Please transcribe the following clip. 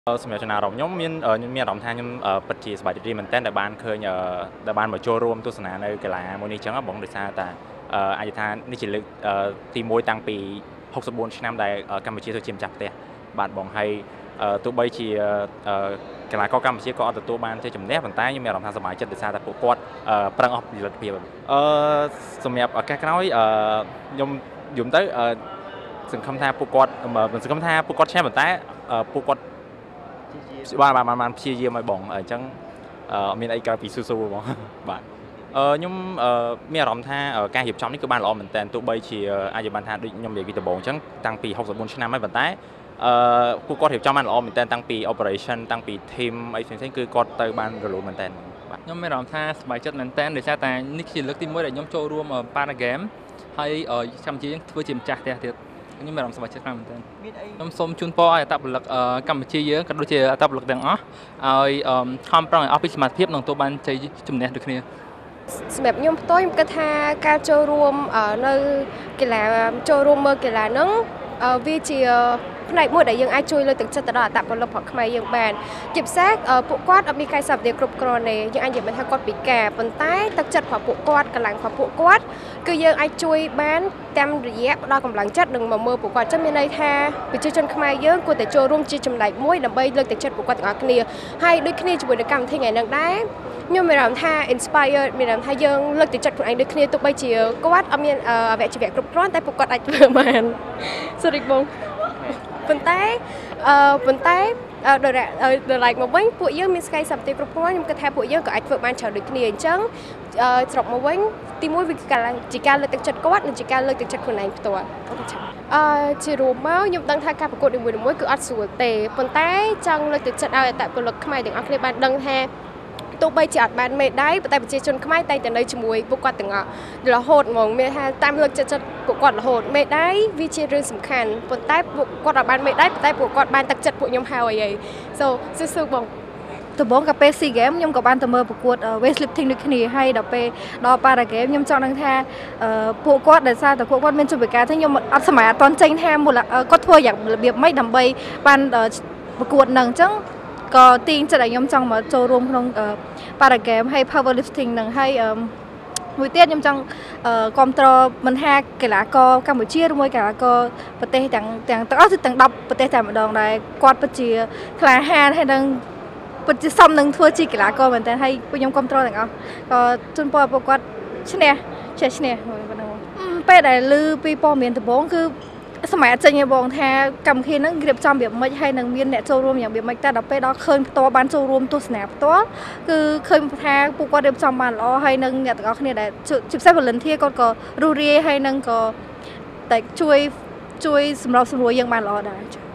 សម្រាប់ចំណារខ្ញុំមានអារម្មណ៍ថាខ្ញុំពិតជាសប្បាយរីករាយមែនទែនដែលបានឃើញដែលបានមកចូលរួមទស្សនានៅកីឡាមួយនេះអញ្ចឹងបងដោយសារតែអាចថានេះជាលើកទី1តាំងពី64ឆ្នាំដែលកម្ពុជាធ្វើជាម្ចាស់ផ្ទះបាទបងហើយទោះបីជាកីឡាករកម្ពុជាក៏អត់ទទួលបានជ័យជំនះប៉ុន្តែខ្ញុំមានអារម្មណ៍ថាសប្បាយចិត្តដោយសារតែពួកគាត់ប្រឹងអស់ពីលទ្ធភាពសម្រាប់ឱកាសក្រោយខ្ញុំយំទៅសង្ឃឹមថាពួកគាត់មិនសង្ឃឹមថាពួកគាត់ឈ្នះប៉ុន្តែពួកគាត់បានព្យាយាមឲ្យបងអញ្ចឹងមានអីក្រៅពីស៊ូបងបាទខ្ញុំមានអារម្មណ៍ថាការរៀបចំនេះគឺបានល្អមែនតើទោះបីជាអាចបានថាដូចខ្ញុំនិយាយពីដំបូងអញ្ចឹងតាំងពី64ឆ្នាំហើយប៉ុន្តែពួកគាត់រៀបចំបានល្អមែនតើតាំងពី operation តាំងពី team អីផ្សេងៗគឺគាត់ទៅបានរលូនមែនតើបាទខ្ញុំមានអារម្មណ៍ថាសប្បាយចិត្តមែនតើដោយសារតែនេះជាលើកទី1ដែលខ្ញុំចូលរួម Para Game ហើយកម្ពុជាយើងធ្វើជាម្ចាស់ផ្ទះទៀតខ្ញុំមានអារម្មណ៍សប្បាយចិត្តខ្លាំងមែនទែនខ្ញុំសូមជូនពរឲ្យអត្តពលិកកម្ពុជាយើងក៏ដូចជាអត្តពលិកទាំងអស់ឲ្យខំប្រឹងឲ្យអស់ពីសមត្ថភាពនឹងទទួលបានជ័យជំនះដូចគ្នាសម្រាប់ខ្ញុំផ្ទាល់ខ្ញុំគិតថាការចូលរួមនៅកីឡាចូលរួមមើលកីឡាហ្នឹងវាជាផ្នែកមួយដែលយើងអាចជួយលើកទឹកចិត្តទៅដល់អត្តពលិករបស់ខ្មែរយើងបានជាពិសេសពួកគាត់អត់មានកាយសម្បទាគ្រប់គ្រាន់ទេយើងអាចនិយាយមិនថាគាត់ពិការប៉ុន្តែទឹកចិត្តរបស់ពួកគាត់កម្លាំងរបស់ពួកគាត់គឺយើងអាចជួយបានតាមរយៈផ្ដល់កម្លាំងចិត្តនិងមកមើលពួកគាត់ចឹងមានន័យថាប្រជាជនខ្មែរយើងគួរតែចូលរួមជាចំណែកមួយដើម្បីលើកទឹកចិត្តពួកគាត់ទាំងអស់គ្នាហើយដូចគ្នាជាមួយនឹងកម្មវិធីថ្ងៃនេះដែរខ្ញុំមានអារម្មណ៍ថា inspired មានអារម្មណ៍ថាយើងលើកទឹកចិត្តខ្លួនឯងដូចគ្នាទោះបីជាគាត់អត់មានអវយវៈគ្រប់គ្រាន់តែពួកគាត់អាចធ្វើបាន sorry បងប៉ុន្តែដល់ឡែកមកវិញពួកយើងមានស្កៃសម្បទាគ្រប់គ្រាន់ខ្ញុំគិតថាពួកយើងក៏អាចធ្វើបានច្រើនដូចគ្នាអញ្ចឹងស្រុកមកវិញទី1វាជាការលើកទឹកចិត្តគាត់និងជាការលើកទឹកចិត្តខ្លួនឯងផ្ទាល់ជារួមមកខ្ញុំដឹងថាការប្រកួតនីមួយៗគឺអត់ស្រួលទេប៉ុន្តែចង់លើកទឹកចិត្តឲ្យអត្តពលិកខ្មែរទាំងអស់គ្នាបានដឹងថាទោះបីជាអត់បានមេដាយប៉ុន្តែប្រជាជនខ្មែរតែងតែនៅជាមួយពួកគាត់ទាំងអស់រហូតហ្មងមានថាតាមលើកចិត្តពួកគាត់រហូតមេដាយវាជារឿងសំខាន់ប៉ុន្តែពួកគាត់អត់បានមេដាយប៉ុន្តែពួកគាត់បានទឹកចិត្តពួកខ្ញុំហើយអីស៊ូបងដំបូងកាពេល SEA Games ខ្ញុំក៏បានទៅមើលប្រកួត weightlifting ដូចគ្នាហើយដល់ពេលដល់ Para Games ខ្ញុំចង់ដឹងថាពួកគាត់ដោយសារតែពួកគាត់មានជំនាញការថាខ្ញុំអត់សម័យអត់តន់ចេញថាគាត់ធ្វើយ៉ាងរបៀបម៉េចដើម្បីបានប្រកួតនឹងអញ្ចឹងក៏ទីងចិត្តឲ្យខ្ញុំចង់មកចូលរួមក្នុង Para Game ហើយ powerlifting នឹងហើយមួយទៀតខ្ញុំចង់គ្រប់គ្រងមិនថាកីឡាករកម្ពុជាឬមួយកីឡាករប្រទេសទាំងអស់ទាំង10ប្រទេសតែម្ដងដែរគាត់ពិតជាក្លាហានហើយនឹងពិតជាសមនឹងធ្វើជាកីឡាករមែនតើហើយពួកខ្ញុំគ្រប់គ្រងទាំងអស់ក៏ជូនពរពួកគាត់ឈ្នះប៉ុណ្ណឹងពេលដែលឮពីព័ត៌មានដំបូងគឺសម័យអត់ចេញទេបងថាកម្មវិធីហ្នឹងរៀបចំរបៀបម៉េចហើយនឹងមានអ្នកចូលរួមយ៉ាងរបៀបម៉េចតែដល់ពេលដល់ឃើញផ្ទាល់បានចូលរួមទស្សនាផ្ទាល់គឺឃើញថាពួកគាត់រៀបចំបានល្អហើយនឹងអ្នកទាំងអស់គ្នាដែលជាពិសេស volunteer គាត់ក៏រស់រាយហើយនឹងក៏តែជួយសម្របសម្រួលយើងបានល្អដែរ